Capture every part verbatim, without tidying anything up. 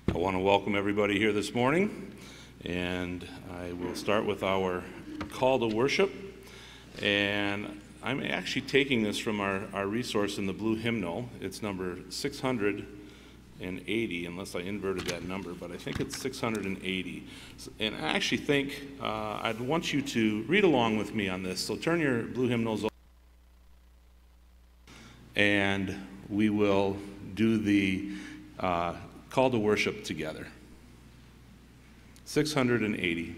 I want to welcome everybody here this morning, and I will start with our call to worship. And I'm actually taking this from our, our resource in the blue hymnal. It's number six hundred eighty, unless I inverted that number, but I think it's six hundred eighty. And I actually think uh, I'd want you to read along with me on this. So turn your blue hymnals over, and we will do the uh, call to worship together. six hundred eighty.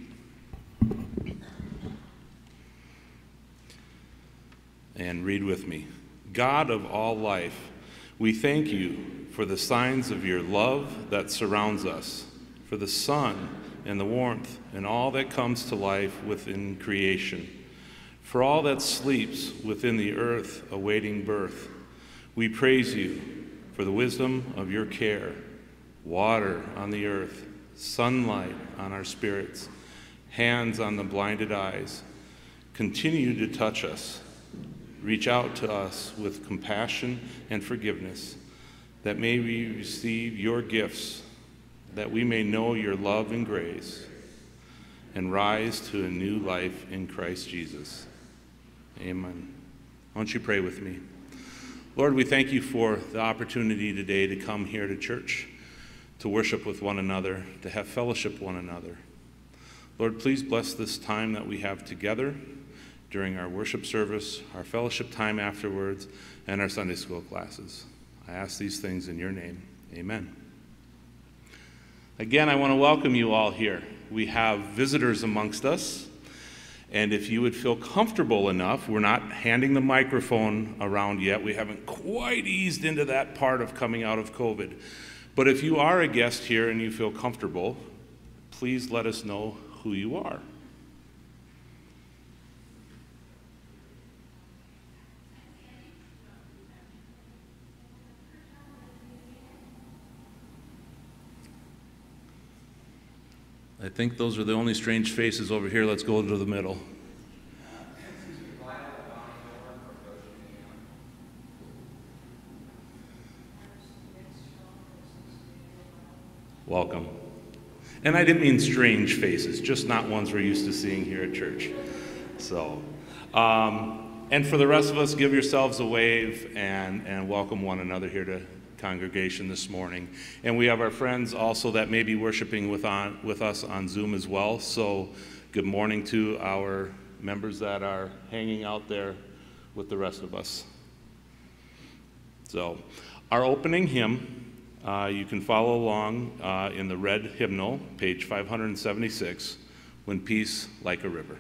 And read with me. God of all life, we thank you for the signs of your love that surrounds us, for the sun and the warmth and all that comes to life within creation, for all that sleeps within the earth awaiting birth. We praise you for the wisdom of your care, water on the earth, sunlight on our spirits, hands on the blinded eyes. Continue to touch us. Reach out to us with compassion and forgiveness, that may we receive your gifts, that we may know your love and grace, and rise to a new life in Christ Jesus. Amen. Why don't you pray with me? Lord, we thank you for the opportunity today to come here to church, to worship with one another, to have fellowship with one another. Lord, please bless this time that we have together during our worship service, our fellowship time afterwards, and our Sunday school classes. I ask these things in your name. Amen. Again, I want to welcome you all here. We have visitors amongst us, and if you would feel comfortable enough, we're not handing the microphone around yet. We haven't quite eased into that part of coming out of COVID. But if you are a guest here and you feel comfortable, please let us know who you are. I think those are the only strange faces over here. Let's go to the middle. Welcome. And I didn't mean strange faces, just not ones we're used to seeing here at church. So, um, and for the rest of us, give yourselves a wave and, and welcome one another here to congregation this morning. And we have our friends also that may be worshiping with, on, with us on Zoom as well. So good morning to our members that are hanging out there with the rest of us. So our opening hymn, Uh, you can follow along uh, in the red hymnal, page five hundred seventy-six, When Peace Like a River.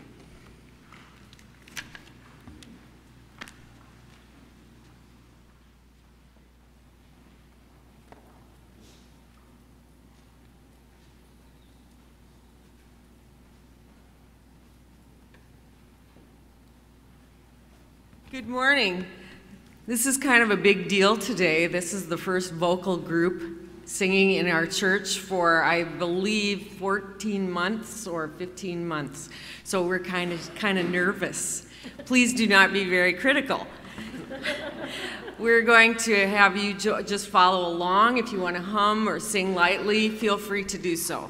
Good morning. This is kind of a big deal today. This is the first vocal group singing in our church for, I believe, fourteen months or fifteen months. So we're kind of kind of nervous. Please do not be very critical. We're going to have you jo- just follow along. If you want to hum or sing lightly, feel free to do so.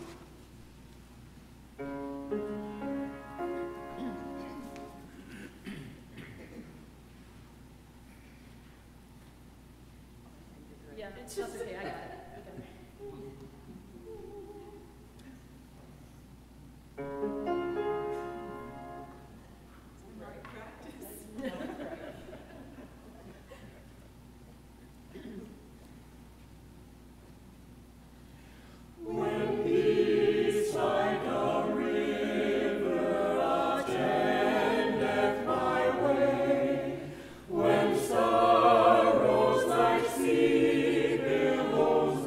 Sorrows like sea billows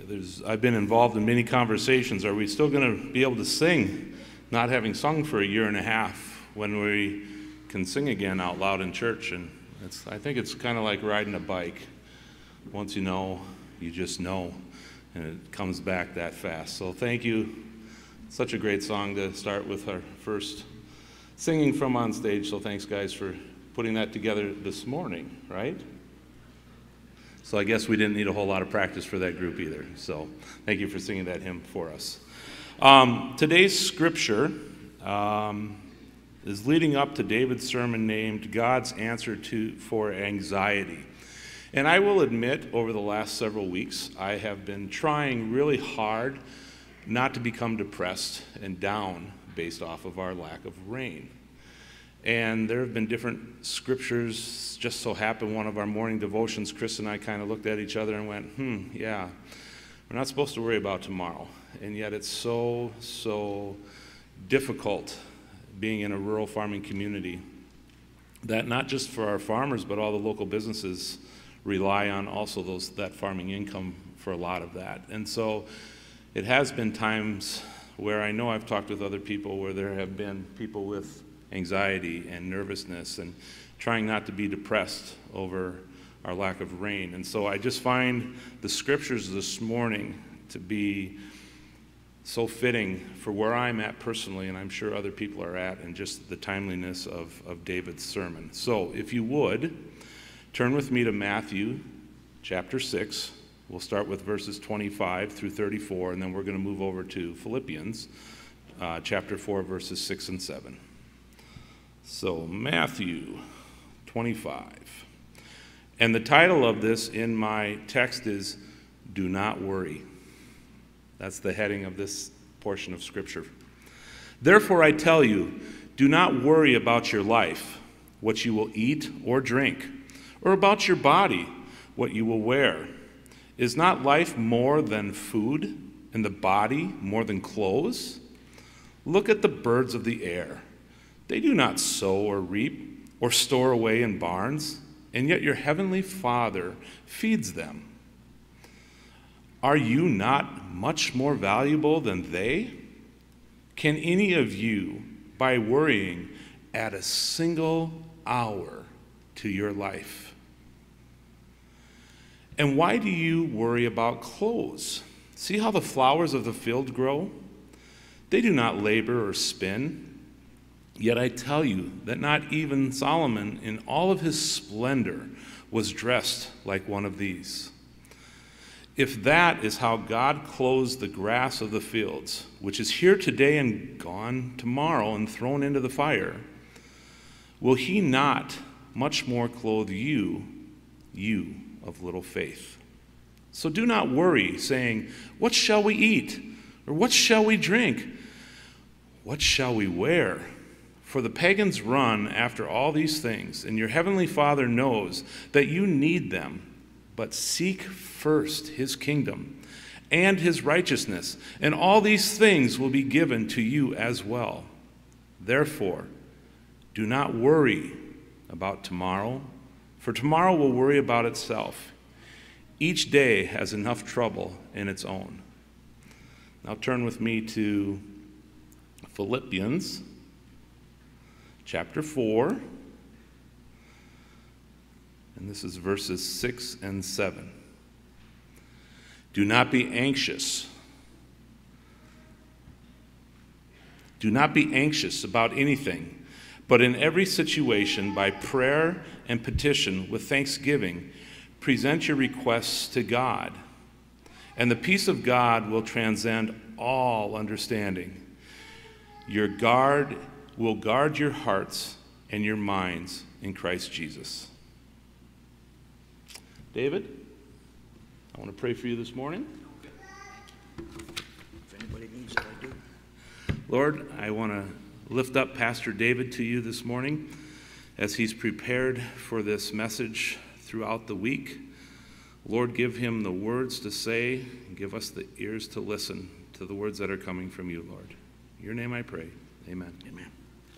there's, I've been involved in many conversations. Are we still going to be able to sing, not having sung for a year and a half, when we can sing again out loud in church? And it's, I think it's kind of like riding a bike. Once you know, you just know, and it comes back that fast. So thank you. Such a great song to start with our first singing from on stage. So thanks, guys, for putting that together this morning, right? So I guess we didn't need a whole lot of practice for that group either. So thank you for singing that hymn for us. Um, today's scripture um, is leading up to David's sermon named God's Answer to for Anxiety. And I will admit, over the last several weeks, I have been trying really hard not to become depressed and down based off of our lack of rain. And there have been different scriptures. Just so happened one of our morning devotions, Chris and I kind of looked at each other and went, hmm, yeah, we're not supposed to worry about tomorrow. And yet it's so, so difficult being in a rural farming community that not just for our farmers, but all the local businesses rely on also those that farming income for a lot of that. And so it has been times where I know I've talked with other people where there have been people with anxiety and nervousness and trying not to be depressed over our lack of rain. And so I just find the scriptures this morning to be so fitting for where I'm at personally, and I'm sure other people are at, and just the timeliness of, of David's sermon. So if you would, turn with me to Matthew chapter six. We'll start with verses twenty-five through thirty-four, and then we're going to move over to Philippians uh, chapter four, verses six and seven. So Matthew twenty-five. And the title of this in my text is, Do Not Worry. That's the heading of this portion of Scripture. Therefore I tell you, do not worry about your life, what you will eat or drink, or about your body, what you will wear. Is not life more than food, and the body more than clothes? Look at the birds of the air. They do not sow or reap or store away in barns, and yet your heavenly Father feeds them. Are you not much more valuable than they? Can any of you, by worrying, add a single hour to your life? And why do you worry about clothes? See how the flowers of the field grow? They do not labor or spin. Yet I tell you that not even Solomon in all of his splendor was dressed like one of these. If that is how God clothes the grass of the fields, which is here today and gone tomorrow and thrown into the fire, will he not much more clothe you, you of little faith? So do not worry, saying, what shall we eat? Or what shall we drink? What shall we wear? For the pagans run after all these things, and your heavenly Father knows that you need them. But seek first his kingdom and his righteousness, and all these things will be given to you as well. Therefore, do not worry about tomorrow, for tomorrow will worry about itself. Each day has enough trouble in its own. Now turn with me to Philippians chapter four. And this is verses six and seven. Do not be anxious. Do not be anxious about anything, but in every situation, by prayer and petition with thanksgiving, present your requests to God. And the peace of God will transcend all understanding. Your guard will guard your hearts and your minds in Christ Jesus. David, I want to pray for you this morning. If anybody needs it, I do. Lord, I want to lift up Pastor David to you this morning as he's prepared for this message throughout the week. Lord, give him the words to say, and give us the ears to listen to the words that are coming from you, Lord. In your name I pray. Amen. Amen.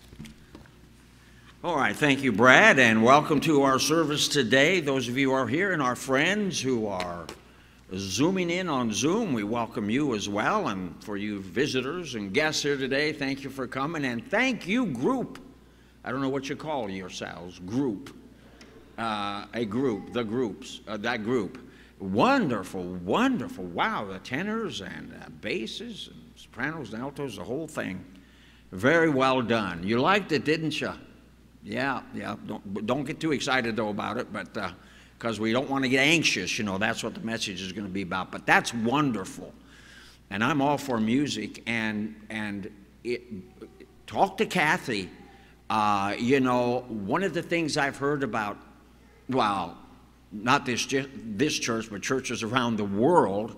All right, thank you, Brad, and welcome to our service today. Those of you who are here and our friends who are zooming in on Zoom, we welcome you as well. And for you visitors and guests here today, thank you for coming. And thank you, group. I don't know what you call yourselves, group. Uh, a group, the groups, uh, that group. Wonderful, wonderful. Wow, the tenors and uh, basses and sopranos and altos, the whole thing. Very well done. You liked it, didn't you? Yeah, yeah. Don't, don't get too excited, though, about it, but because uh, we don't want to get anxious, you know, that's what the message is going to be about. But that's wonderful. And I'm all for music. And, and it, talk to Kathy. Uh, you know, one of the things I've heard about, well, not this, this church, but churches around the world,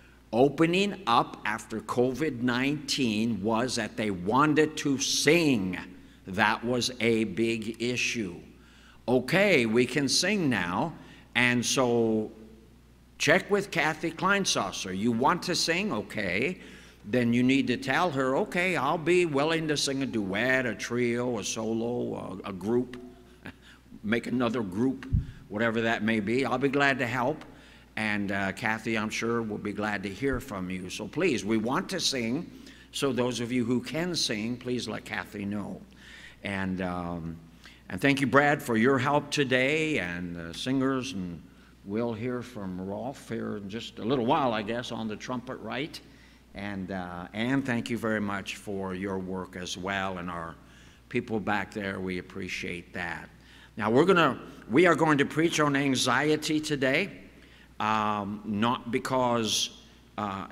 opening up after COVID nineteen was that they wanted to sing. That was a big issue. Okay, we can sing now, and so check with Kathy Kleinsasser. You want to sing? Okay. Then you need to tell her, okay, I'll be willing to sing a duet, a trio, a solo, a, a group, make another group, whatever that may be. I'll be glad to help. And uh, Kathy, I'm sure, will be glad to hear from you. So please, we want to sing. So those of you who can sing, please let Kathy know. And, um, and thank you, Brad, for your help today, and uh, singers. And we'll hear from Rolf here in just a little while, I guess, on the trumpet, right? And, uh, and thank you very much for your work as well. And our people back there, we appreciate that. Now, we're gonna, we are going to preach on anxiety today. Um, not because uh,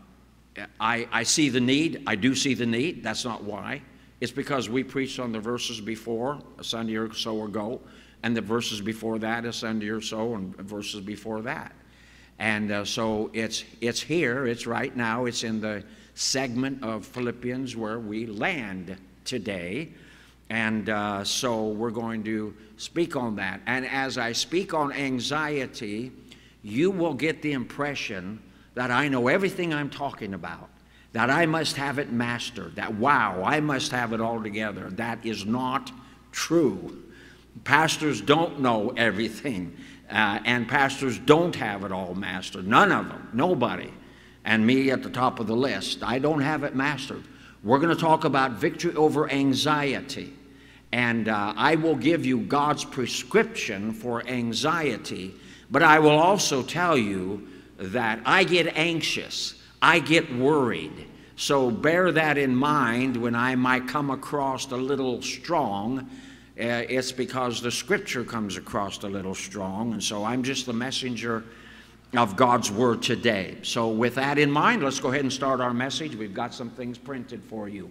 I, I see the need. I do see the need. That's not why. It's because we preached on the verses before, a Sunday or so ago, and the verses before that, a Sunday or so, and verses before that. And uh, so it's, it's here. It's right now. It's in the segment of Philippians where we land today. And uh, so we're going to speak on that. And as I speak on anxiety, you will get the impression that I know everything I'm talking about, that I must have it mastered, that, wow, I must have it all together. That is not true. Pastors don't know everything, uh, and pastors don't have it all mastered. None of them, nobody. And me at the top of the list, I don't have it mastered. We're going to talk about victory over anxiety. And uh, I will give you God's prescription for anxiety. But I will also tell you that I get anxious, I get worried. So bear that in mind when I might come across a little strong. Uh, it's because the Scripture comes across a little strong, and so I'm just the messenger of God's Word today. So with that in mind, let's go ahead and start our message. We've got some things printed for you.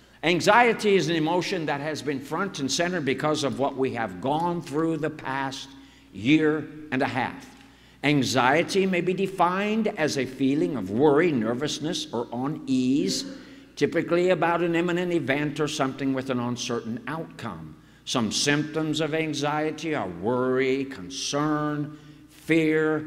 Anxiety is an emotion that has been front and center because of what we have gone through the past year and a half. Anxiety may be defined as a feeling of worry, nervousness, or unease, typically about an imminent event or something with an uncertain outcome. Some symptoms of anxiety are worry, concern, fear,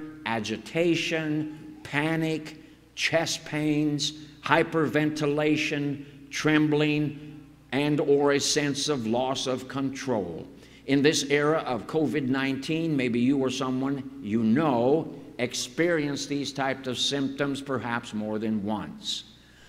agitation, panic, chest pains, hyperventilation, trembling, and or a sense of loss of control. In this era of COVID nineteen, maybe you or someone you know experienced these types of symptoms perhaps more than once.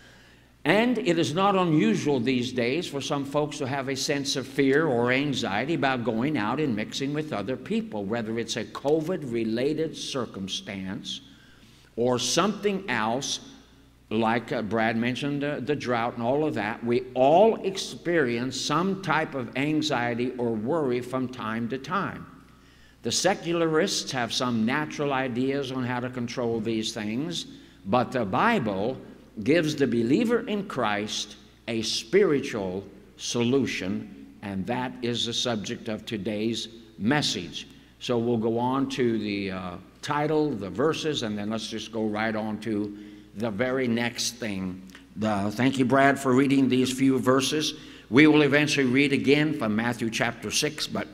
And it is not unusual these days for some folks to have a sense of fear or anxiety about going out and mixing with other people, whether it's a COVID-related circumstance or something else, like uh, Brad mentioned, uh, the drought and all of that. We all experience some type of anxiety or worry from time to time. The secularists have some natural ideas on how to control these things, but the Bible gives the believer in Christ a spiritual solution, and that is the subject of today's message. So we'll go on to the uh, title, the verses, and then let's just go right on to the very next thing. The, thank you, Brad, for reading these few verses. We will eventually read again from Matthew chapter six, but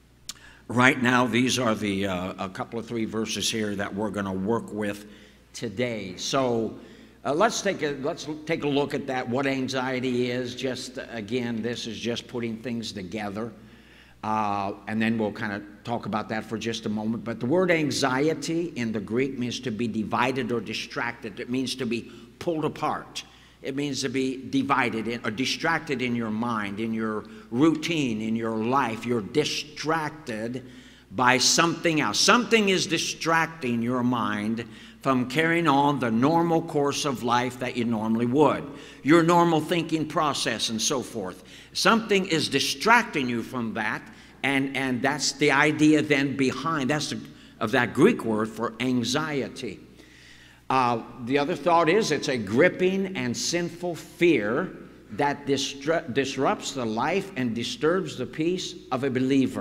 right now these are the uh, a couple of three verses here that we're going to work with today. So uh, let's take a let's take a look at that. What anxiety is. Just uh, again, this is just putting things together. Uh, and then we'll kind of talk about that for just a moment. But the word anxiety in the Greek means to be divided or distracted. It means to be pulled apart. It means to be divided in, or distracted in your mind, in your routine, in your life. You're distracted by something else. Something is distracting your mind from carrying on the normal course of life that you normally would, your normal thinking process and so forth. Something is distracting you from that, and, and that's the idea then behind, that's the, of that Greek word for anxiety. Uh, the other thought is it's a gripping and sinful fear that disru- disrupts the life and disturbs the peace of a believer.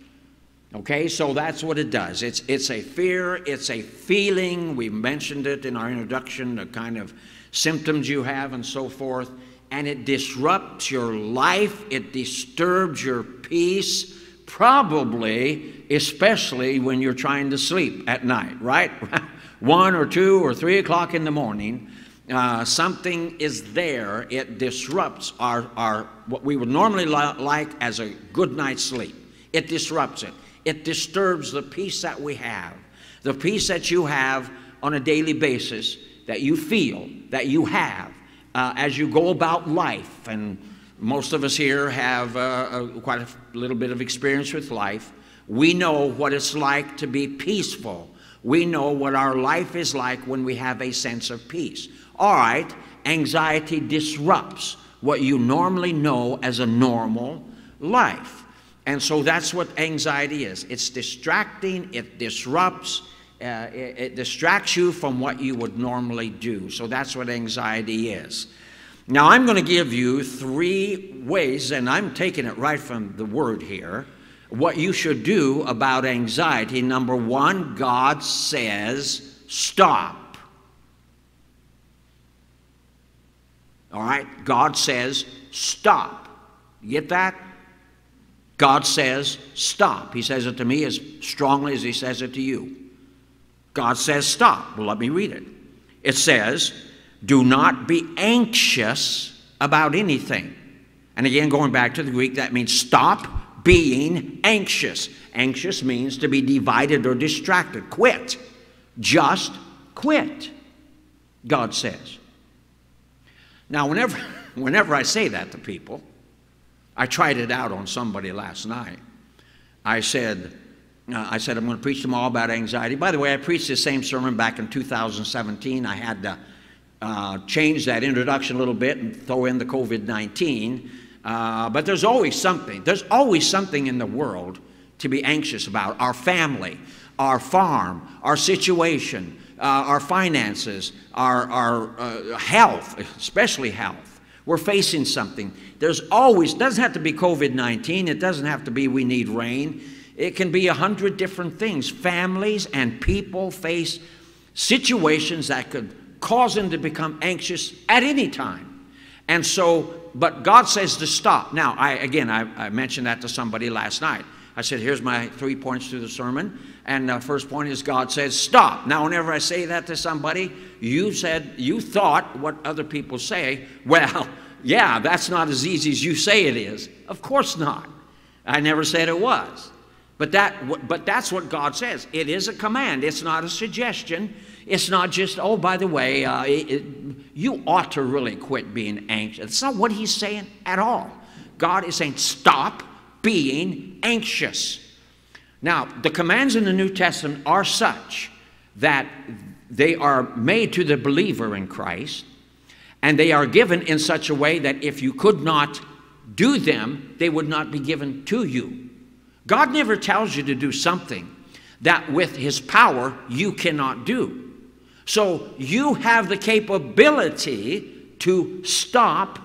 Okay, so that's what it does. It's, it's a fear, it's a feeling. We mentioned it in our introduction, the kind of symptoms you have and so forth. And it disrupts your life, it disturbs your peace, probably, especially when you're trying to sleep at night, right? One or two or three o'clock in the morning, uh, something is there. It disrupts our, our what we would normally li- like as a good night's sleep. It disrupts it. It disturbs the peace that we have, the peace that you have on a daily basis, that you feel, that you have uh, as you go about life. And most of us here have uh, a, quite a little bit of experience with life. We know what it's like to be peaceful. We know what our life is like when we have a sense of peace. All right, anxiety disrupts what you normally know as a normal life. And so that's what anxiety is. It's distracting, it disrupts, uh, it, it distracts you from what you would normally do. So that's what anxiety is. Now I'm going to give you three ways, and I'm taking it right from the word here, what you should do about anxiety. Number one, God says stop. All right, God says stop. You get that? God says stop. He says it to me as strongly as he says it to you. God says stop. Well, let me read it. It says, do not be anxious about anything. And again, going back to the Greek, that means stop being anxious. Anxious means to be divided or distracted. Quit. Just quit, God says. Now, whenever, whenever I say that to people, I tried it out on somebody last night. I said, uh, I said, I'm going to preach tomorrow about anxiety. By the way, I preached the same sermon back in two thousand seventeen. I had to uh, change that introduction a little bit and throw in the COVID nineteen. Uh, but there's always something. There's always something in the world to be anxious about. Our family, our farm, our situation, uh, our finances, our, our uh, health, especially health. We're facing something. There's always, doesn't have to be COVID nineteen. It doesn't have to be we need rain. It can be a hundred different things. Families and people face situations that could cause them to become anxious at any time. And so, but God says to stop. Now, I again, I, I mentioned that to somebody last night. I said, here's my three points to the sermon. And the first point is God says stop. Now, whenever I say that to somebody, you said, you thought what other people say, well, yeah, that's not as easy as you say it is. Of course not. I never said it was. But that, but that's what God says. It is a command. It's not a suggestion. It's not just, oh, by the way, uh, it, it, you ought to really quit being anxious. That's not what he's saying at all. God is saying stop being anxious. Now, the commands in the New Testament are such that they are made to the believer in Christ, and they are given in such a way that if you could not do them, they would not be given to you. God never tells you to do something that with his power you cannot do. So you have the capability to stop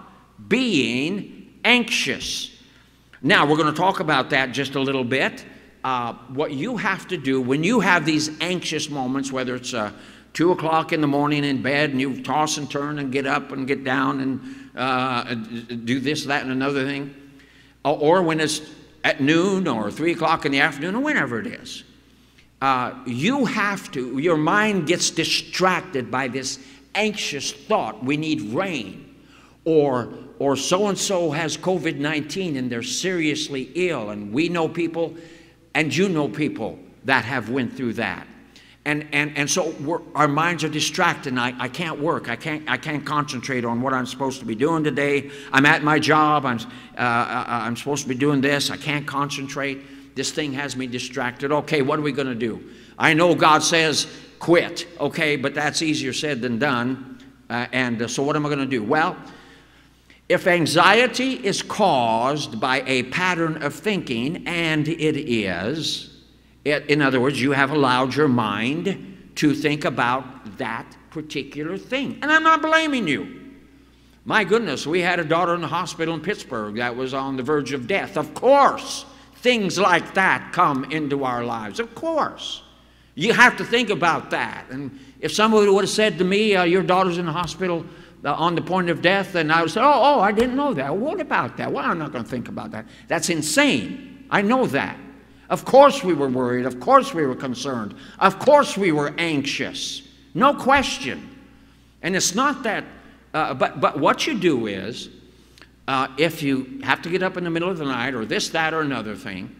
being anxious. Now, we're going to talk about that just a little bit. Uh, what you have to do when you have these anxious moments, whether it's uh, two o'clock in the morning in bed and you toss and turn and get up and get down and uh, do this, that, and another thing, or when it's at noon or three o'clock in the afternoon or whenever it is, uh, you have to, your mind gets distracted by this anxious thought. We need rain. Or, or so-and-so has COVID nineteen and they're seriously ill. And we know people, and you know people that have went through that. And, and, and so we're, our minds are distracted. And I, I can't work. I can't, I can't concentrate on what I'm supposed to be doing today. I'm at my job. I'm, uh, I'm supposed to be doing this. I can't concentrate. This thing has me distracted. Okay, what are we going to do? I know God says quit. Okay, but that's easier said than done. Uh, and uh, so what am I going to do? Well, if anxiety is caused by a pattern of thinking, and it is, it, in other words, you have allowed your mind to think about that particular thing. And I'm not blaming you. My goodness, we had a daughter in the hospital in Pittsburgh that was on the verge of death. Of course, things like that come into our lives. Of course. You have to think about that. And if somebody would have said to me, uh, your daughter's in the hospital uh, on the point of death, and I would say, oh, oh, I didn't know that. What about that? Well, I'm not going to think about that. That's insane. I know that. Of course we were worried. Of course we were concerned. Of course we were anxious. No question. And it's not that, uh, but, but what you do is, uh, if you have to get up in the middle of the night, or this, that, or another thing,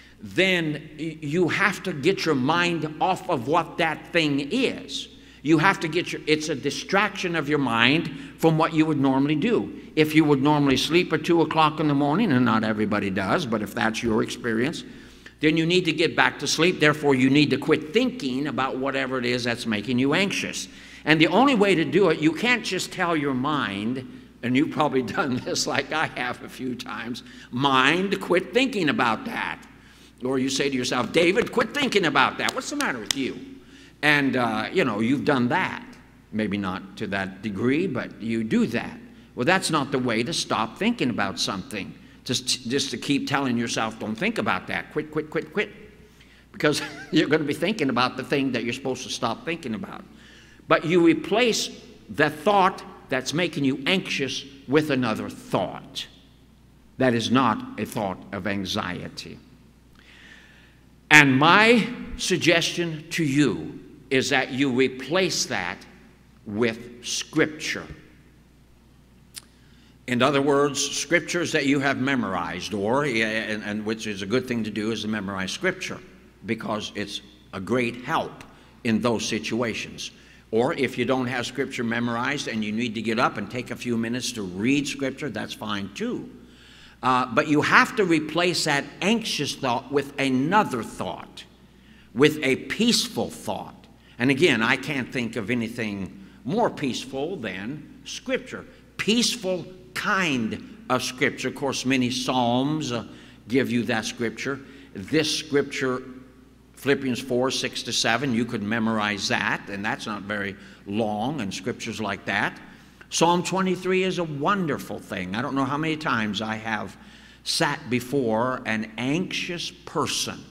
then you have to get your mind off of what that thing is. You have to get your, it's a distraction of your mind from what you would normally do. If you would normally sleep at two o'clock in the morning, and not everybody does, but if that's your experience, then you need to get back to sleep. Therefore, you need to quit thinking about whatever it is that's making you anxious. And the only way to do it, you can't just tell your mind, and you've probably done this like I have a few times, mind, quit thinking about that. Or you say to yourself, David, quit thinking about that. What's the matter with you? And, uh, you know, you've done that. Maybe not to that degree, but you do that. Well, that's not the way to stop thinking about something. Just, just to keep telling yourself, don't think about that. Quit, quit, quit, quit. Because you're going to be thinking about the thing that you're supposed to stop thinking about. But you replace the thought that's making you anxious with another thought. That is not a thought of anxiety. And my suggestion to you is that you replace that with Scripture. In other words, scriptures that you have memorized, or, and, and which is a good thing to do, is to memorize Scripture, because it's a great help in those situations. Or if you don't have Scripture memorized and you need to get up and take a few minutes to read Scripture, that's fine too. Uh, but you have to replace that anxious thought with another thought, with a peaceful thought. And again, I can't think of anything more peaceful than Scripture. Peaceful kind of Scripture. Of course, many Psalms uh, give you that Scripture. This Scripture, Philippians four, six to seven, you could memorize that, and that's not very long, and Scriptures like that. Psalm twenty-three is a wonderful thing. I don't know how many times I have sat before an anxious person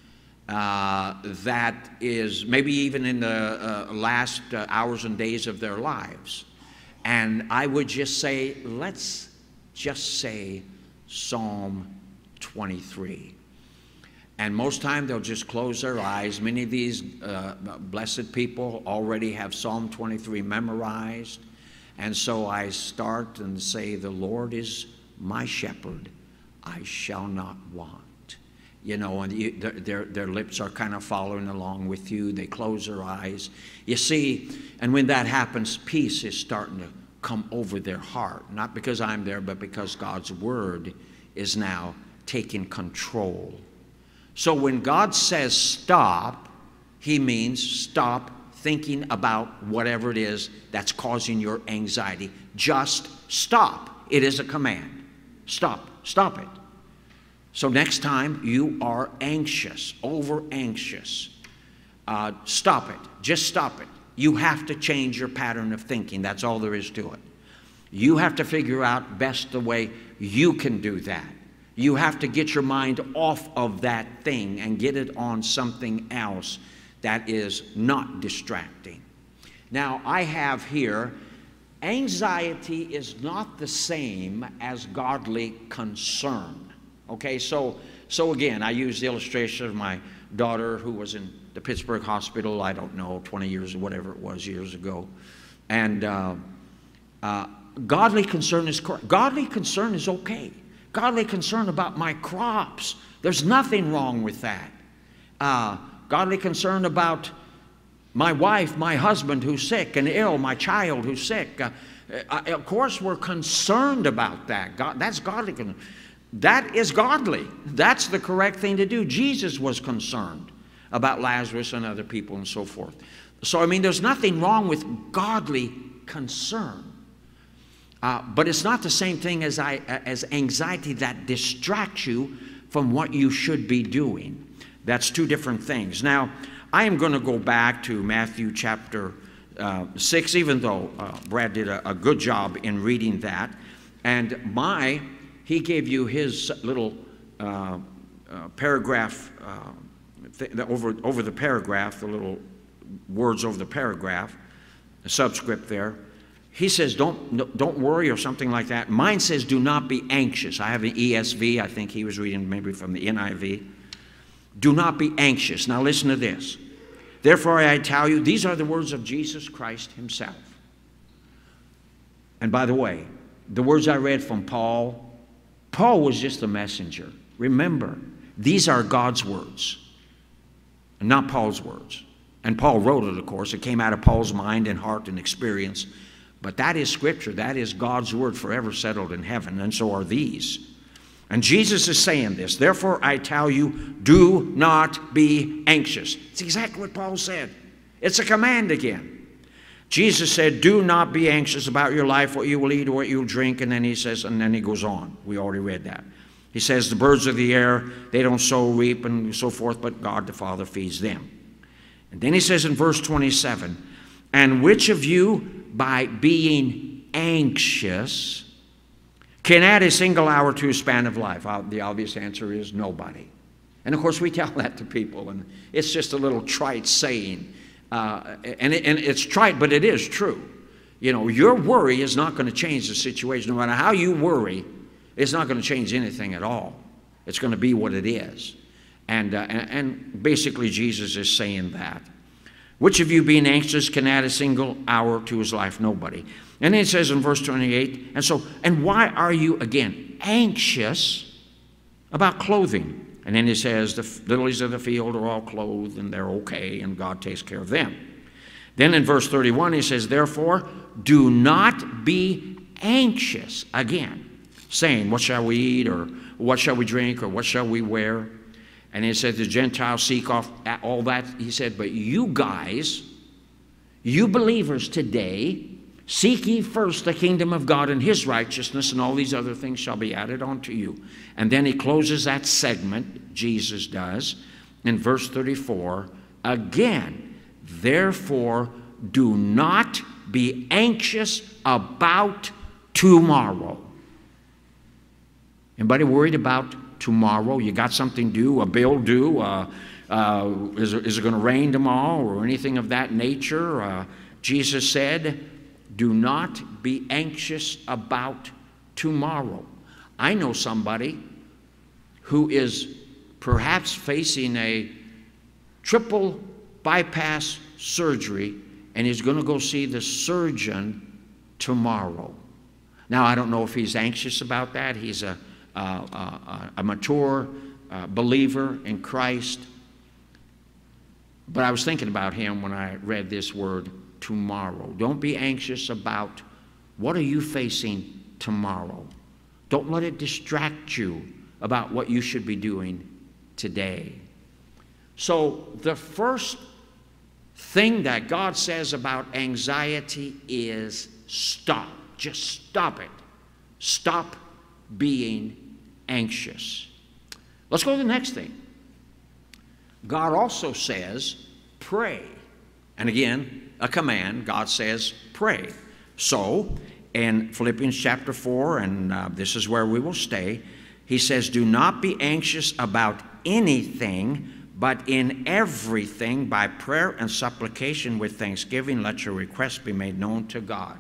uh, that is maybe even in the uh, last uh, hours and days of their lives. And I would just say, let's just say Psalm twenty-three. And most time they'll just close their eyes. Many of these uh, blessed people already have Psalm twenty-three memorized. And so I start and say, the Lord is my shepherd, I shall not want. You know, and you, their, their lips are kind of following along with you. They close their eyes. You see, and when that happens, peace is starting to come over their heart. Not because I'm there, but because God's Word is now taking control. So when God says stop, He means stop thinking about whatever it is that's causing your anxiety. Just stop. It is a command. Stop. Stop it. So next time you are anxious, over anxious, uh, stop it. Just stop it. You have to change your pattern of thinking. That's all there is to it. You have to figure out best the way you can do that. You have to get your mind off of that thing and get it on something else that is not distracting. Now, I have here, anxiety is not the same as godly concern. Okay, so, so again, I use the illustration of my daughter who was in the Pittsburgh hospital, I don't know, twenty years or whatever it was, years ago. And uh, uh, godly concern is correct. Godly concern is okay. Godly concern about my crops. There's nothing wrong with that. Uh, godly concern about my wife, my husband who's sick and ill, my child who's sick. Uh, uh, of course, we're concerned about that. God, that's godly concern. That is godly. That's the correct thing to do. Jesus was concerned about Lazarus and other people and so forth. So, I mean, there's nothing wrong with godly concern. Uh, but it's not the same thing as, I, as anxiety that distracts you from what you should be doing. That's two different things. Now, I am going to go back to Matthew chapter uh, six, even though uh, Brad did a, a good job in reading that. And my, he gave you his little uh, uh, paragraph, uh, th the, over, over the paragraph, the little words over the paragraph, the subscript there. He says, don't, don't worry or something like that. Mine says, do not be anxious. I have an E S V. I think he was reading maybe from the N I V. Do not be anxious. Now listen to this. Therefore I tell you, these are the words of Jesus Christ himself. And by the way, the words I read from Paul, Paul was just a messenger. Remember, these are God's words, and not Paul's words. And Paul wrote it, of course. It came out of Paul's mind and heart and experience. But that is Scripture. That is God's word forever settled in heaven. And so are these. And Jesus is saying this. Therefore, I tell you, do not be anxious. It's exactly what Paul said. It's a command again. Jesus said, do not be anxious about your life, what you will eat or what you will drink. And then he says, and then he goes on. We already read that. He says, the birds of the air, they don't sow, reap, and so forth, but God the Father feeds them. And then he says in verse twenty-seven, and which of you, by being anxious, can add a single hour to a span of life? Uh, the obvious answer is nobody. And of course we tell that to people, and it's just a little trite saying. Uh, and, it, and it's trite, but it is true. You know, your worry is not going to change the situation. No matter how you worry, it's not going to change anything at all. It's going to be what it is. And, uh, and, and basically Jesus is saying that. Which of you being anxious can add a single hour to his life? Nobody. And then it says in verse twenty-eight, and so, and why are you, again, anxious about clothing? And then he says, the lilies of the field are all clothed, and they're okay, and God takes care of them. Then in verse thirty-one, he says, therefore, do not be anxious, again, saying, what shall we eat, or what shall we drink, or what shall we wear? And he said, the Gentiles seek off all that. He said, but you guys, you believers today, seek ye first the kingdom of God and his righteousness, and all these other things shall be added unto you. And then he closes that segment, Jesus does, in verse thirty-four, again, therefore do not be anxious about tomorrow. Anybody worried about tomorrow? You got something due, a bill due, uh, uh, is, is it going to rain tomorrow, or anything of that nature? Uh, Jesus said, do not be anxious about tomorrow. I know somebody who is perhaps facing a triple bypass surgery, and he's going to go see the surgeon tomorrow. Now, I don't know if he's anxious about that. He's a Uh, uh, a mature uh, believer in Christ. But I was thinking about him when I read this word, tomorrow. Don't be anxious about what are you facing tomorrow. Don't let it distract you about what you should be doing today. So the first thing that God says about anxiety is stop. Just stop it. Stop being anxious. Let's go to the next thing. God also says, pray. And again, a command. God says, pray. So, in Philippians chapter four, and uh, this is where we will stay, he says, do not be anxious about anything, but in everything, by prayer and supplication with thanksgiving, let your requests be made known to God.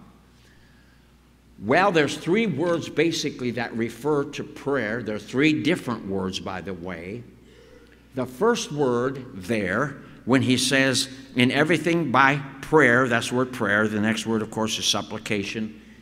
Well, there's three words basically that refer to prayer. There are three different words, by the way. The first word there, when he says, in everything by prayer, that's the word prayer. The next word, of course, is supplication.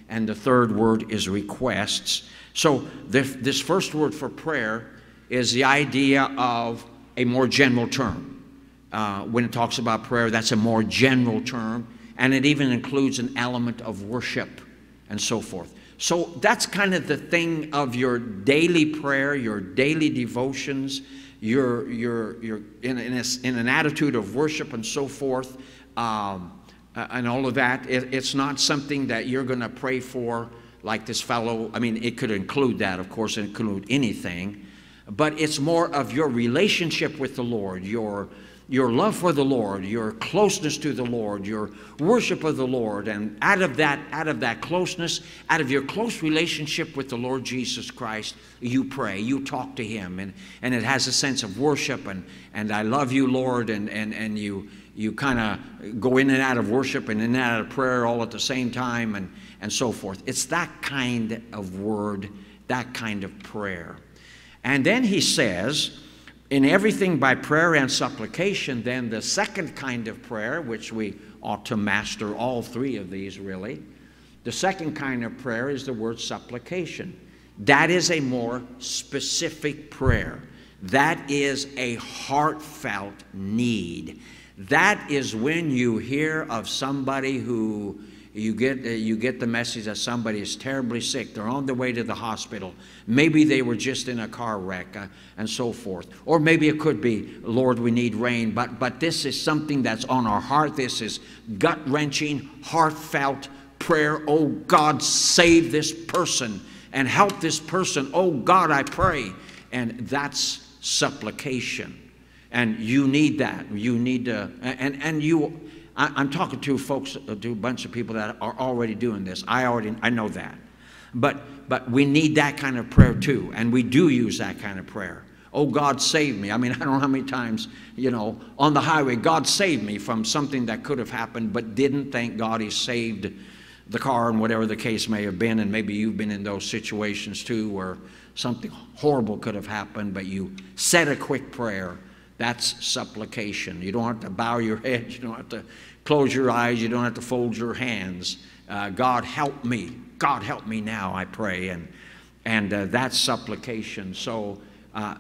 and the third word is requests. So this, this first word for prayer is the idea of a more general term. Uh, when it talks about prayer, that's a more general term, and it even includes an element of worship and so forth. So that's kind of the thing of your daily prayer, your daily devotions, your, your, your, in, in, a, in an attitude of worship and so forth, um, and all of that. It, it's not something that you're going to pray for like this fellow. I mean, it could include that, of course, it could include anything. But it's more of your relationship with the Lord, your, your love for the Lord, your closeness to the Lord, your worship of the Lord. And out of that, out of that closeness, out of your close relationship with the Lord Jesus Christ, you pray, you talk to Him. And, and it has a sense of worship and, and I love you, Lord, and, and, and you, you kind of go in and out of worship and in and out of prayer all at the same time and, and so forth. It's that kind of word, that kind of prayer. And then he says, in everything by prayer and supplication, then the second kind of prayer, which we ought to master all three of these really, the second kind of prayer is the word supplication. That is a more specific prayer. That is a heartfelt need. That is when you hear of somebody who You get, uh, you get the message that somebody is terribly sick. They're on their way to the hospital. Maybe they were just in a car wreck uh, and so forth. Or maybe it could be, Lord, we need rain. But, but this is something that's on our heart. This is gut-wrenching, heartfelt prayer. Oh, God, save this person and help this person. Oh, God, I pray. And that's supplication. And you need that. You need to, and, and you... I'm talking to folks, to a bunch of people that are already doing this. I already, I know that. But, but we need that kind of prayer too. And we do use that kind of prayer. Oh, God, save me. I mean, I don't know how many times, you know, on the highway, God saved me from something that could have happened, but didn't. Thank God He saved the car and whatever the case may have been. And maybe you've been in those situations too where something horrible could have happened, but you said a quick prayer. That's supplication. You don't have to bow your head. You don't have to close your eyes. You don't have to fold your hands. Uh, God, help me. God, help me now, I pray. And, and uh, that's supplication. So uh,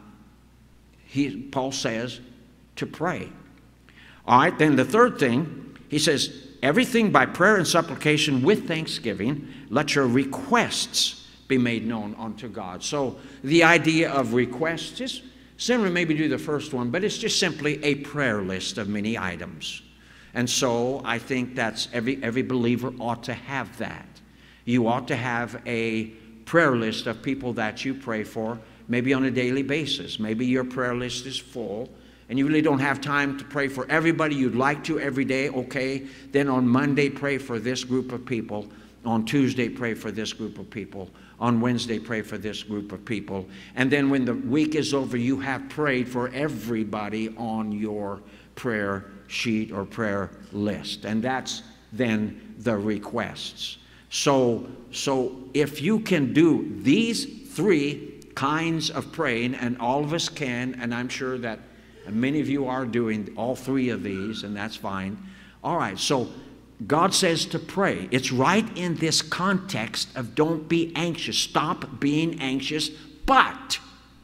he, Paul says to pray. All right, then the third thing, he says, everything by prayer and supplication with thanksgiving, let your requests be made known unto God. So the idea of requests is similar, maybe do the first one, but it's just simply a prayer list of many items. And so I think that's every, every believer ought to have that. You ought to have a prayer list of people that you pray for, maybe on a daily basis. Maybe your prayer list is full, and you really don't have time to pray for everybody you'd like to every day. Okay, then on Monday, pray for this group of people. On Tuesday, pray for this group of people. On Wednesday, pray for this group of people. And then when the week is over, you have prayed for everybody on your prayer sheet or prayer list. And that's then the requests. So, so if you can do these three kinds of praying, and all of us can, and I'm sure that many of you are doing all three of these, and that's fine. All right, so God says to pray. It's right in this context of don't be anxious. Stop being anxious, but.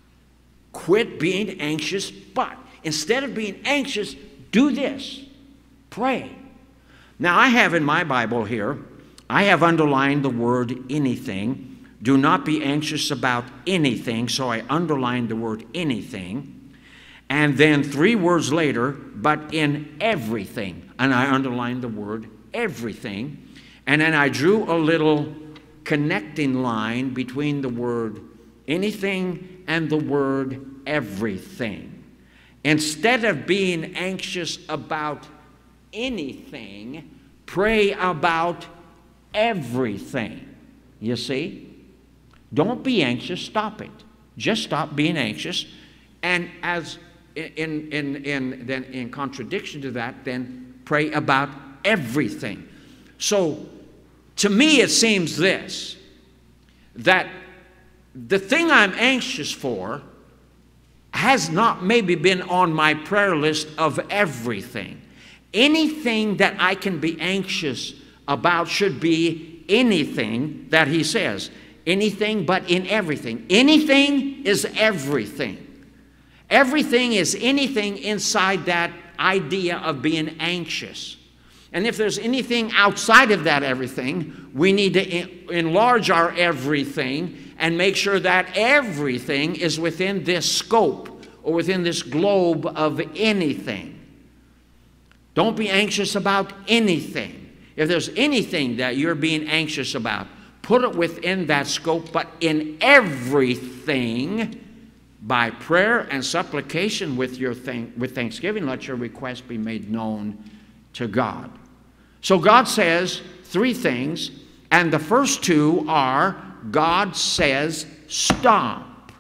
Quit being anxious, but. Instead of being anxious, do this. Pray. Now, I have in my Bible here, I have underlined the word anything. Do not be anxious about anything. So I underlined the word anything. And then three words later, but in everything. And I underlined the word everything. And then I drew a little connecting line between the word anything and the word everything. Instead of being anxious about anything, pray about everything. You see? Don't be anxious, stop it. Just stop being anxious. And as in, in, in, then in contradiction to that, then pray about everything. So, to me, it seems this, that the thing I'm anxious for has not maybe been on my prayer list of everything. Anything that I can be anxious about should be anything that he says. Anything but in everything. Anything is everything. Everything is anything inside that idea of being anxious. And if there's anything outside of that everything, we need to enlarge our everything and make sure that everything is within this scope or within this globe of anything. Don't be anxious about anything. If there's anything that you're being anxious about, put it within that scope, but in everything, by prayer and supplication with your thank with thanksgiving, let your request be made known to God. So God says three things, and the first two are, God says, stop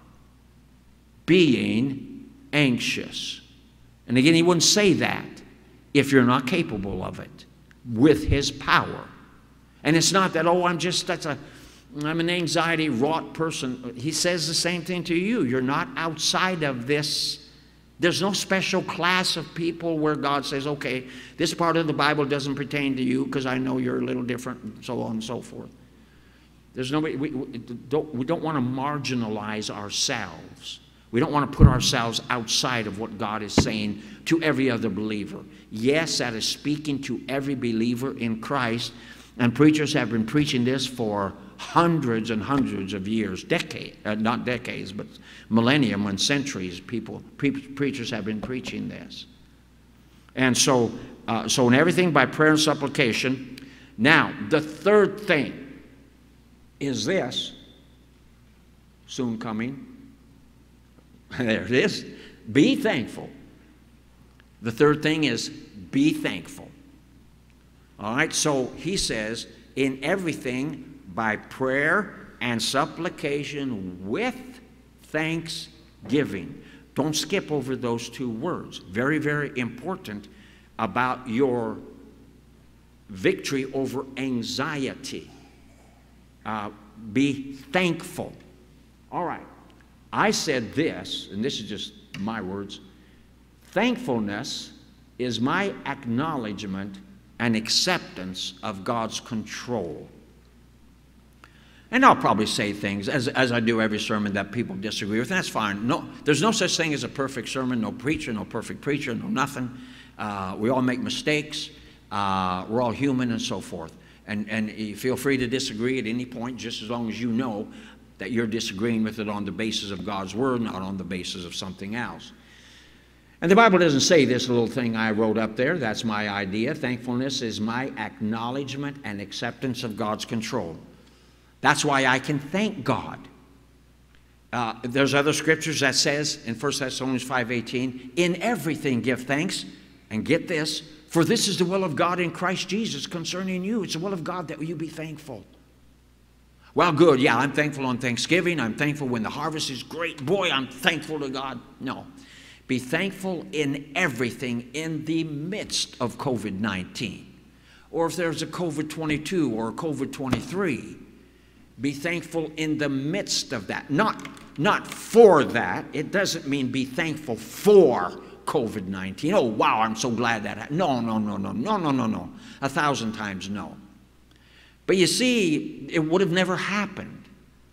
being anxious. And again, he wouldn't say that if you're not capable of it with his power. And it's not that, oh, I'm just, that's a, I'm an anxiety-wrought person. He says the same thing to you. You're not outside of this. There's no special class of people where God says, okay, this part of the Bible doesn't pertain to you because I know you're a little different, and so on and so forth. There's nobody, we, we, don't, we don't want to marginalize ourselves. We don't want to put ourselves outside of what God is saying to every other believer. Yes, that is speaking to every believer in Christ, and preachers have been preaching this for hundreds and hundreds of years, decades, uh, not decades, but millennium and centuries. People, pre preachers have been preaching this. And so, uh, so in everything by prayer and supplication. Now, the third thing is this, soon coming. There it is. Be thankful. The third thing is be thankful. All right, so he says, in everything by prayer and supplication with thanksgiving. Don't skip over those two words. Very, very important about your victory over anxiety. Uh, be thankful. All right. I said this, and this is just my words. Thankfulness is my acknowledgement and acceptance of God's control. And I'll probably say things, as, as I do every sermon, that people disagree with, and that's fine. No, there's no such thing as a perfect sermon, no preacher, no perfect preacher, no nothing. Uh, we all make mistakes. Uh, we're all human and so forth. And, and you feel free to disagree at any point, just as long as you know that you're disagreeing with it on the basis of God's Word, not on the basis of something else. And the Bible doesn't say this little thing I wrote up there. That's my idea. Thankfulness is my acknowledgement and acceptance of God's control. That's why I can thank God. Uh, there's other scriptures that says in First Thessalonians five eighteen, in everything give thanks, and get this, for this is the will of God in Christ Jesus concerning you. It's the will of God that you be thankful. Well, good, yeah, I'm thankful on Thanksgiving. I'm thankful when the harvest is great. Boy, I'm thankful to God. No. Be thankful in everything in the midst of COVID nineteen. Or if there's a COVID twenty-two or a COVID twenty-three, be thankful in the midst of that. Not, not for that. It doesn't mean be thankful for COVID nineteen. Oh, wow, I'm so glad that happened. No, no, no, no, no, no, no, no. A thousand times no. But you see, it would have never happened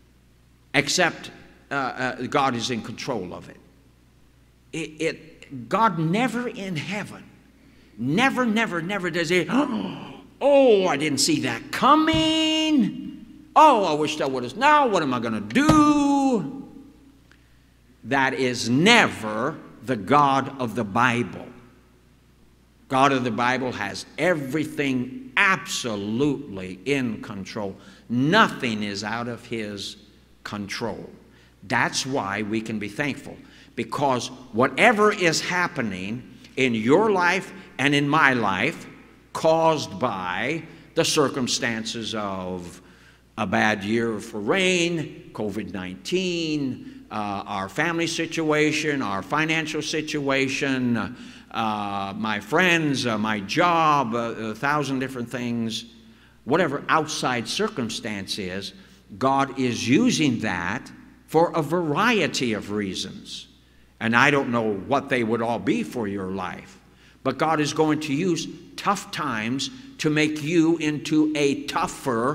except uh, uh, God is in control of it. It, it. God never in heaven, never, never, never does it, oh, I didn't see that coming. Oh, I wish that would have, now what am I going to do? That is never the God of the Bible. God of the Bible has everything absolutely in control. Nothing is out of his control. That's why we can be thankful. Because whatever is happening in your life and in my life, caused by the circumstances of a bad year for rain, COVID nineteen, uh, our family situation, our financial situation, uh, my friends, uh, my job, uh, a thousand different things, whatever outside circumstance is, God is using that for a variety of reasons. And I don't know what they would all be for your life. But God is going to use tough times to make you into a tougher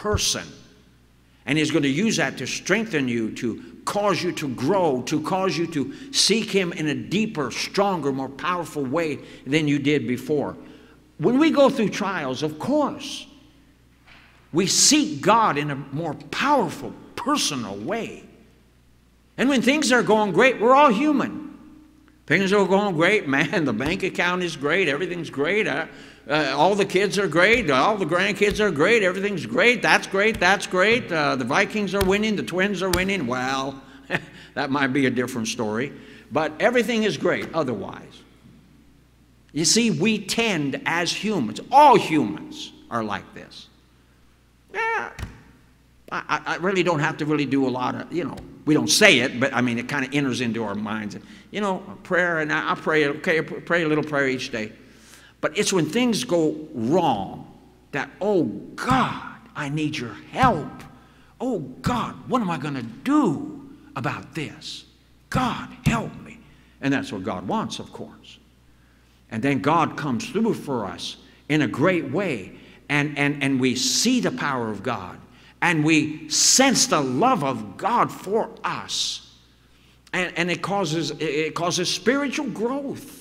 person. And He's going to use that to strengthen you, to cause you to grow, to cause you to seek Him in a deeper, stronger, more powerful way than you did before. When we go through trials, of course, we seek God in a more powerful, personal way. And when things are going great, we're all human. Things are going great, man, the bank account is great, everything's great. Uh, uh, all the kids are great, all the grandkids are great, everything's great, that's great, that's great. Uh, the Vikings are winning, the Twins are winning. Well, that might be a different story. But everything is great otherwise. You see, we tend as humans, all humans are like this. Yeah, I, I really don't have to really do a lot of, you know, we don't say it, but I mean, it kind of enters into our minds. You know, prayer, and I, I pray, okay, I pray a little prayer each day. But it's when things go wrong that, oh God, I need your help. Oh God, what am I going to do about this? God, help me. And that's what God wants, of course. And then God comes through for us in a great way. And, and, and we see the power of God. And we sense the love of God for us. And, and it causes, it causes spiritual growth.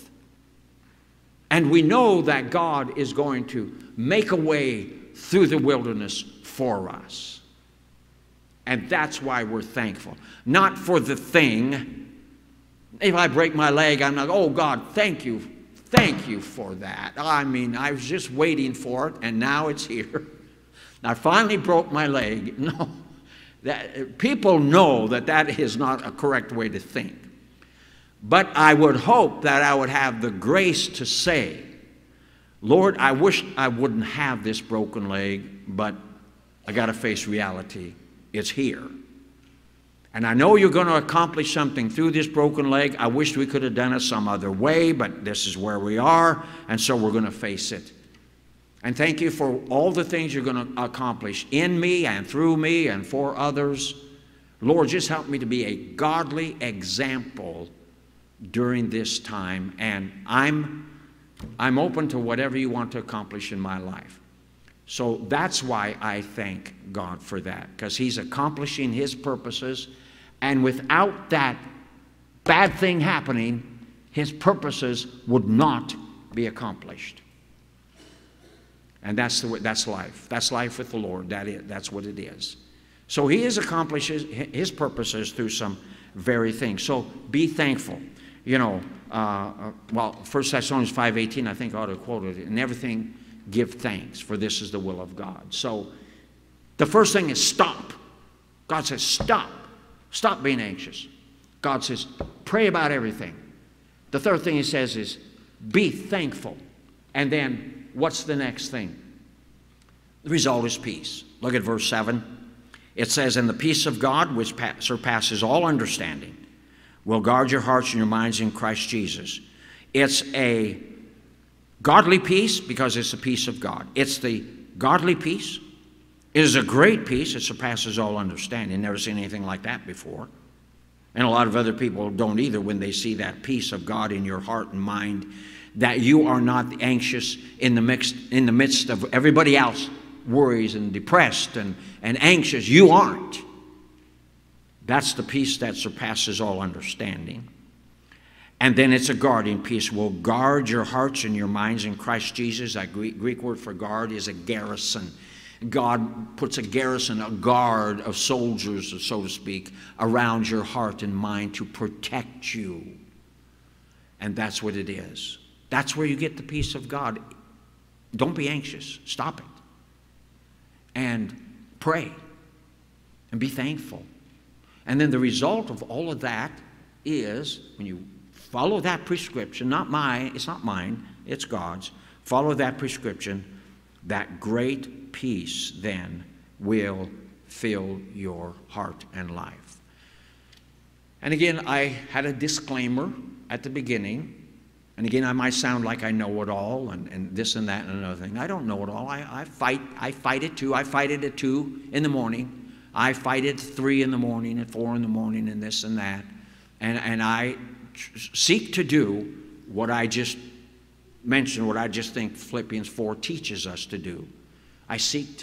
And we know that God is going to make a way through the wilderness for us. And that's why we're thankful. Not for the thing. If I break my leg, I'm like, oh God, thank you. Thank you for that. I mean, I was just waiting for it, and now it's here. I finally broke my leg. No, that, people know that that is not a correct way to think. But I would hope that I would have the grace to say, Lord, I wish I wouldn't have this broken leg, but I got to face reality. It's here. And I know you're going to accomplish something through this broken leg. I wish we could have done it some other way, but this is where we are, and so we're going to face it. And thank you for all the things you're going to accomplish in me and through me and for others. Lord, just help me to be a godly example during this time, and I'm, I'm open to whatever you want to accomplish in my life. So that's why I thank God for that, because He's accomplishing His purposes, and without that bad thing happening, His purposes would not be accomplished. And that's, the way, that's life. That's life with the Lord. That is, that's what it is. So He is accomplishes His purposes through some very things. So be thankful. You know, uh, well, First Thessalonians five eighteen, I think I ought to quote it. In everything, give thanks, for this is the will of God. So the first thing is stop. God says, stop. Stop being anxious. God says, pray about everything. The third thing He says is, be thankful. And then, what's the next thing? The result is peace. Look at verse seven. It says, and the peace of God, which surpasses all understanding, will guard your hearts and your minds in Christ Jesus. It's a godly peace because it's the peace of God. It's the godly peace. It is a great peace. It surpasses all understanding. Never seen anything like that before. And a lot of other people don't either when they see that peace of God in your heart and mind, that you are not anxious in the, mixed, in the midst of everybody else worries and depressed and, and anxious. You aren't. That's the peace that surpasses all understanding. And then it's a guarding peace. Will guard your hearts and your minds in Christ Jesus. That Greek, Greek word for guard is a garrison. God puts a garrison, a guard of soldiers, so to speak, around your heart and mind to protect you. And that's what it is. That's where you get the peace of God. Don't be anxious. Stop it. And pray. And be thankful. And then the result of all of that is, when you follow that prescription, not mine, it's not mine, it's God's, follow that prescription, that great peace then will fill your heart and life. And again, I had a disclaimer at the beginning. And again, I might sound like I know it all and, and this and that and another thing. I don't know it all. I, I fight I fight it too. I fight it at two in the morning. I fight it at three in the morning, at four in the morning, and this and that. And, and I seek to do what I just mentioned, what I just think Philippians four teaches us to do. I seek to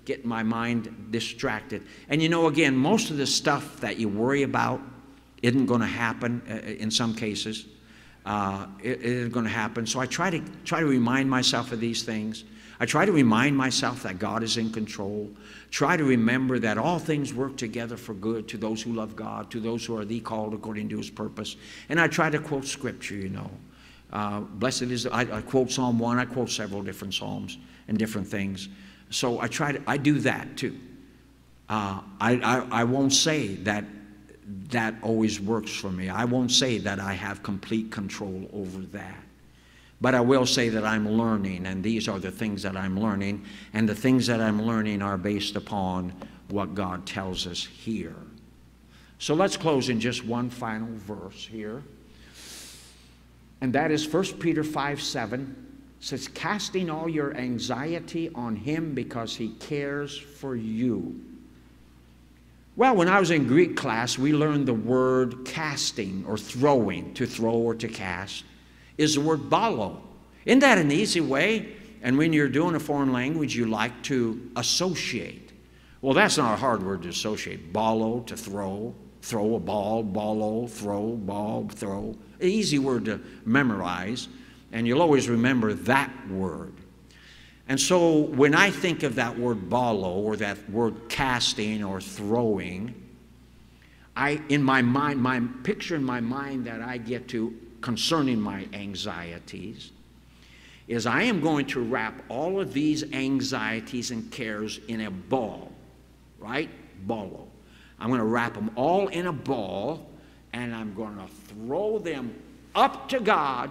get my mind distracted. And you know, again, most of the stuff that you worry about isn't going to happen uh, in some cases. Uh, it, it isn't going to happen. So I try to try to remind myself of these things. I try to remind myself that God is in control. Try to remember that all things work together for good to those who love God, to those who are the called according to his purpose. And I try to quote scripture, you know. Uh, blessed is, I, I quote Psalm one, I quote several different Psalms and different things. So I try to, I do that too. Uh, I, I, I won't say that that always works for me. I won't say that I have complete control over that. But I will say that I'm learning, and these are the things that I'm learning, and the things that I'm learning are based upon what God tells us here. So let's close in just one final verse here. And that is First Peter five seven. It says, casting all your anxiety on him because he cares for you. Well, when I was in Greek class, we learned the word casting or throwing, to throw or to cast, is the word balo. Isn't that an easy way? And when you're doing a foreign language, you like to associate. Well, that's not a hard word to associate. Balo, to throw, throw a ball, ballo, throw, ball, throw. An easy word to memorize, and you'll always remember that word. And so when I think of that word balo, or that word casting or throwing, I, in my mind, my picture in my mind that I get to concerning my anxieties is I am going to wrap all of these anxieties and cares in a ball, right? Ballo. I'm going to wrap them all in a ball, and I'm going to throw them up to God,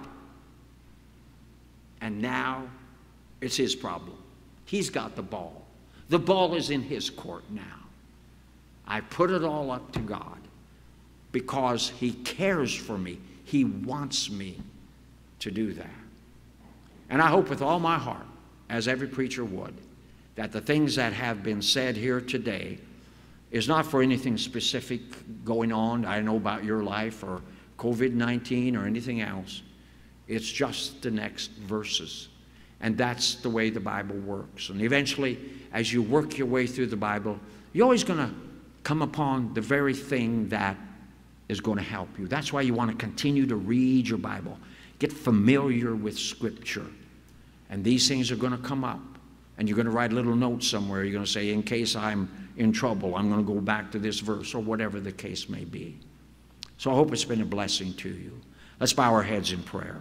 and now it's his problem. He's got the ball. The ball is in his court now. I put it all up to God because he cares for me. He wants me to do that. And I hope with all my heart, as every preacher would, that the things that have been said here today is not for anything specific going on, I know about your life or COVID nineteen or anything else. It's just the next verses. And that's the way the Bible works. And eventually, as you work your way through the Bible, you're always going to come upon the very thing that is going to help you. That's why you want to continue to read your Bible. Get familiar with Scripture. And these things are going to come up. And you're going to write a little note somewhere. You're going to say, in case I'm in trouble, I'm going to go back to this verse, or whatever the case may be. So I hope it's been a blessing to you. Let's bow our heads in prayer.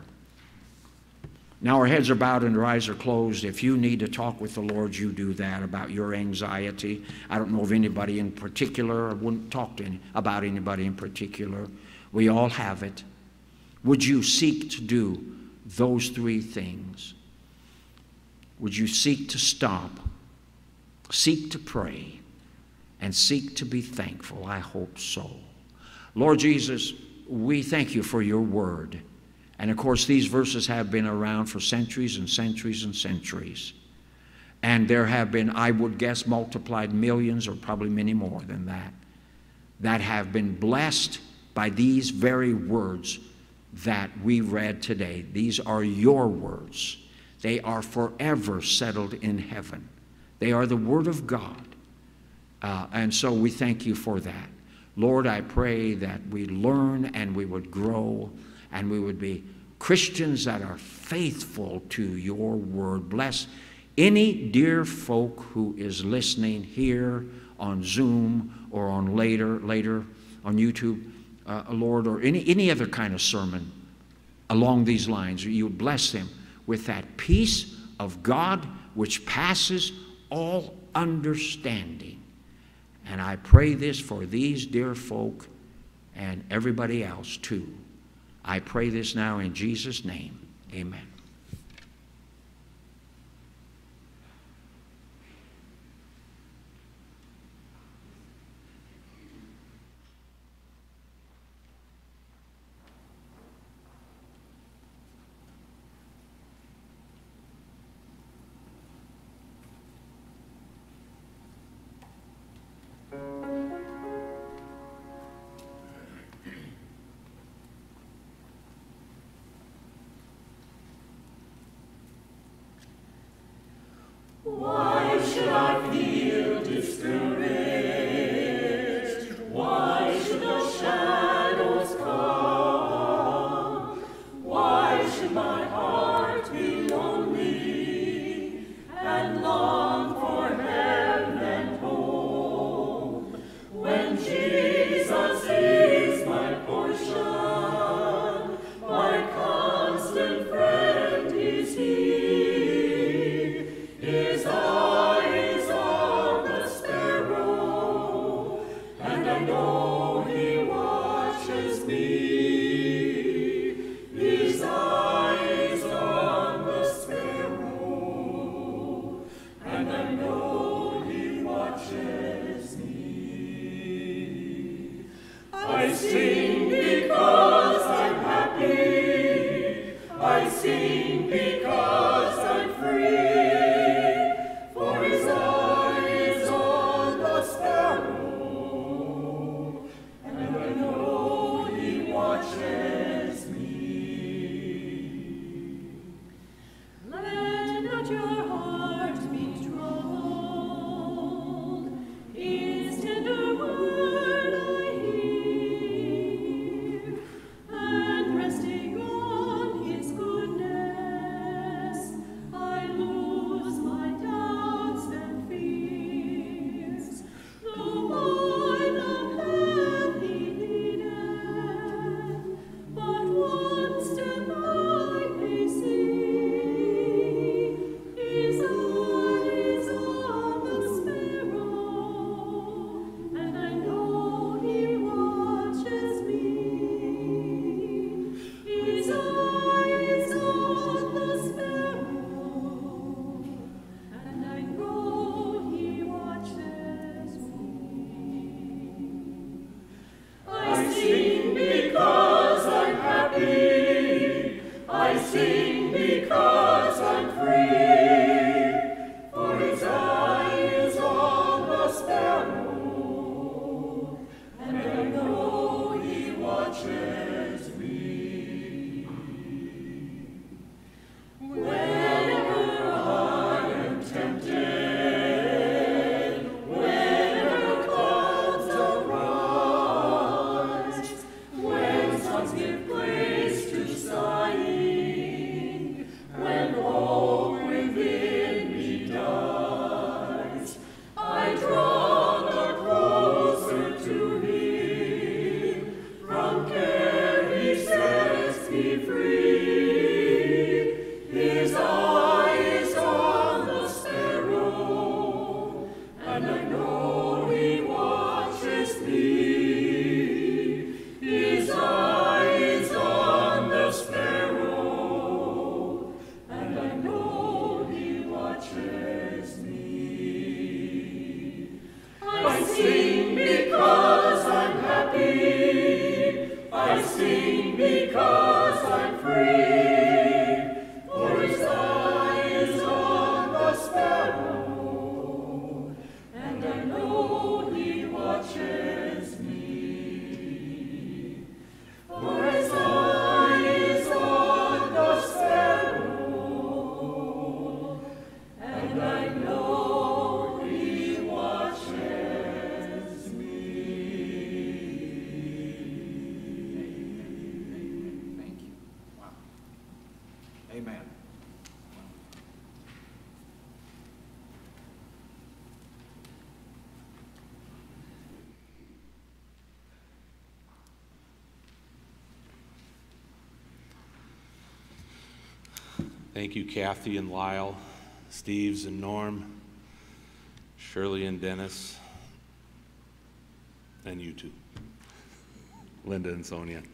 Now our heads are bowed and our eyes are closed. If you need to talk with the Lord, you do that about your anxiety. I don't know of anybody in particular. I wouldn't talk to any, about anybody in particular. We all have it. Would you seek to do those three things? Would you seek to stop, seek to pray, and seek to be thankful? I hope so. Lord Jesus, we thank you for your word. And of course, these verses have been around for centuries and centuries and centuries. And there have been, I would guess, multiplied millions, or probably many more than that, that have been blessed by these very words that we read today. These are your words. They are forever settled in heaven. They are the Word of God. Uh, and so we thank you for that. Lord, I pray that we learn and we would grow and we would be Christians that are faithful to your word. Bless any dear folk who is listening here on Zoom or on later, later on YouTube, uh, Lord, or any, any other kind of sermon along these lines. You would bless them with that peace of God which passes all understanding. And I pray this for these dear folk and everybody else too. I pray this now in Jesus' name. Amen. Thank you, Kathy and Lyle, Steves and Norm, Shirley and Dennis, and you two, Linda and Sonia.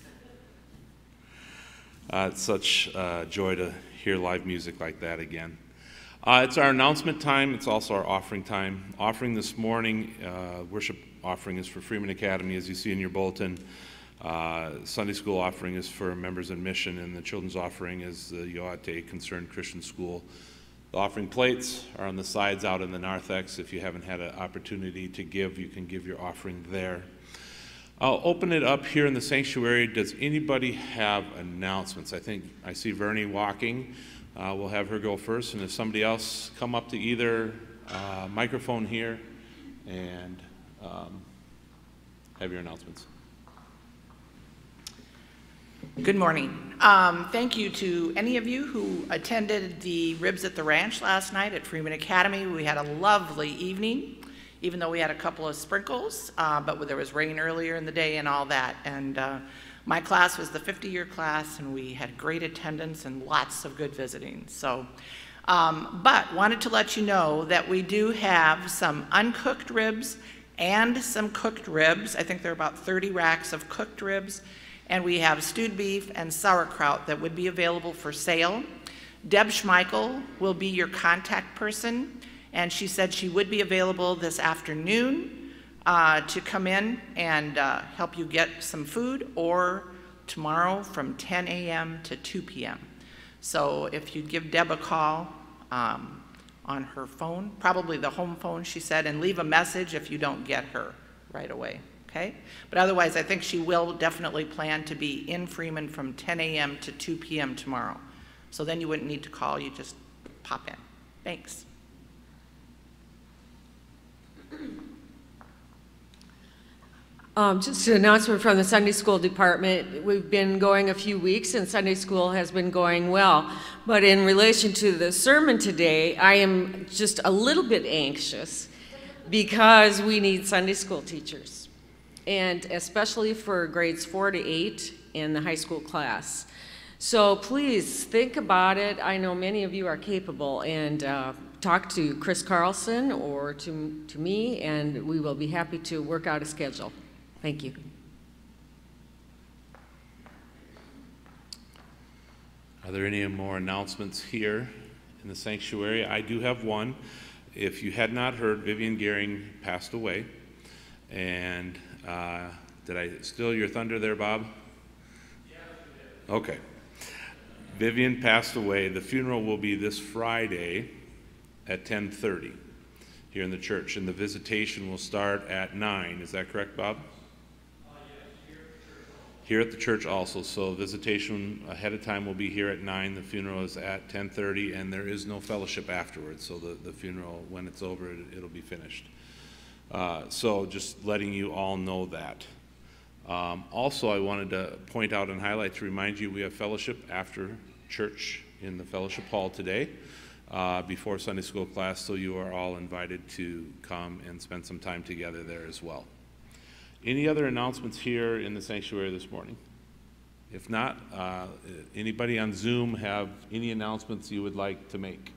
Uh, it's such a joy to hear live music like that again. Uh, it's our announcement time. It's also our offering time. Offering this morning, uh, worship offering is for Freeman Academy, as you see in your bulletin. Uh, Sunday school offering is for members in mission, and the children's offering is the Yoate Concerned Christian School. The offering plates are on the sides out in the narthex. If you haven't had an opportunity to give, you can give your offering there. I'll open it up here in the sanctuary. Does anybody have announcements? I think I see Vernie walking. Uh, we'll have her go first, and if somebody else come up to either uh, microphone here and um, have your announcements. Good morning. Um, thank you to any of you who attended the Ribs at the Ranch last night at Freeman Academy. We had a lovely evening. even though we had a couple of sprinkles, uh, but there was rain earlier in the day and all that. And uh, my class was the fifty-year class, and we had great attendance and lots of good visiting. So, um, but wanted to let you know that we do have some uncooked ribs and some cooked ribs. I think there are about thirty racks of cooked ribs, and we have stewed beef and sauerkraut that would be available for sale. Deb Schmeichel will be your contact person, and she said she would be available this afternoon uh, to come in and uh, help you get some food, or tomorrow from ten a m to two p m So if you'd give Deb a call um, on her phone, probably the home phone, she said, and leave a message if you don't get her right away, okay? But otherwise, I think she will definitely plan to be in Freeman from ten a m to two p m tomorrow. So then you wouldn't need to call, you just pop in. Thanks. Um, just an announcement from the Sunday School Department. We've been going a few weeks, and Sunday School has been going well. But in relation to the sermon today, I am just a little bit anxious because we need Sunday School teachers, and especially for grades four to eight in the high school class. So please think about it. I know many of you are capable, and uh, talk to Chris Carlson or to, to me, and we will be happy to work out a schedule. Thank you. Are there any more announcements here in the sanctuary? I do have one. If you had not heard, Vivian Gehring passed away. And uh, did I steal your thunder there, Bob? Yeah, you did. Okay. Vivian passed away. The funeral will be this Friday at ten thirty here in the church, and the visitation will start at nine. Is that correct, Bob? Here at the church also. So visitation ahead of time will be here at nine. The funeral is at ten thirty, and there is no fellowship afterwards. So the, the funeral, when it's over, it, it'll be finished. Uh, so just letting you all know that. Um, also, I wanted to point out and highlight to remind you we have fellowship after church in the fellowship hall today uh, before Sunday school class. So you are all invited to come and spend some time together there as well. Any other announcements here in the sanctuary this morning? If not, uh, anybody on Zoom have any announcements you would like to make?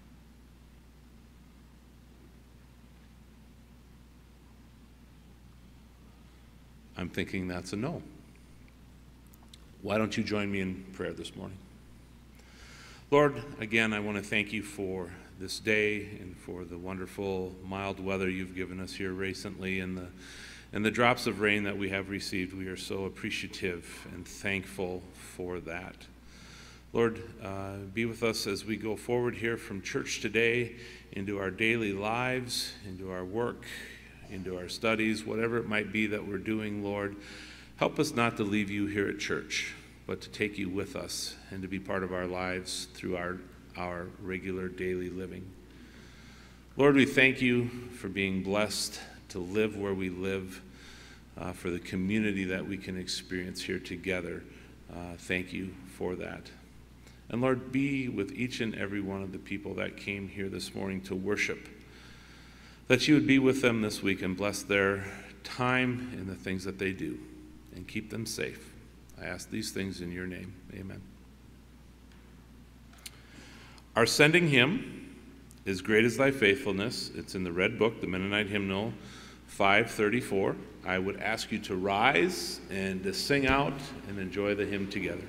I'm thinking that's a no. Why don't you join me in prayer this morning? Lord, again, I want to thank you for this day and for the wonderful mild weather you've given us here recently, and the And the drops of rain that we have received. We are so appreciative and thankful for that. Lord, uh, be with us as we go forward here from church today into our daily lives, into our work, into our studies, whatever it might be that we're doing, Lord. Help us not to leave you here at church, but to take you with us and to be part of our lives through our, our regular daily living. Lord, we thank you for being blessed to live where we live, uh, for the community that we can experience here together. Uh, thank you for that. And Lord, be with each and every one of the people that came here this morning to worship, that you would be with them this week and bless their time and the things that they do, and keep them safe. I ask these things in your name. Amen. Our sending hymn is Great is Thy Faithfulness. It's in the red book, the Mennonite hymnal, five thirty-four. I would ask you to rise and to sing out and enjoy the hymn together.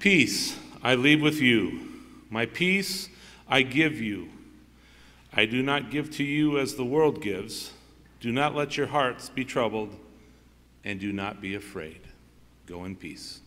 Peace I leave with you. My peace I give you. I do not give to you as the world gives. Do not let your hearts be troubled, and do not be afraid. Go in peace.